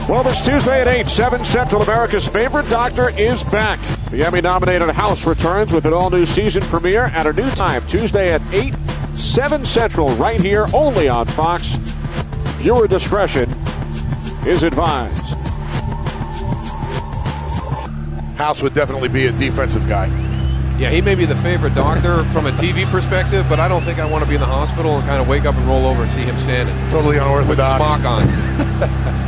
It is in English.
Well, this Tuesday at 8, 7 Central, America's favorite doctor is back. The Emmy-nominated House returns with an all-new season premiere at a new time, Tuesday at 8, 7 Central, right here, only on Fox. Viewer discretion is advised. House would definitely be a defensive guy. Yeah, he may be the favorite doctor from a TV perspective, but I don't think I want to be in the hospital and kind of wake up and roll over and see him standing. Totally unorthodox. With the smock on.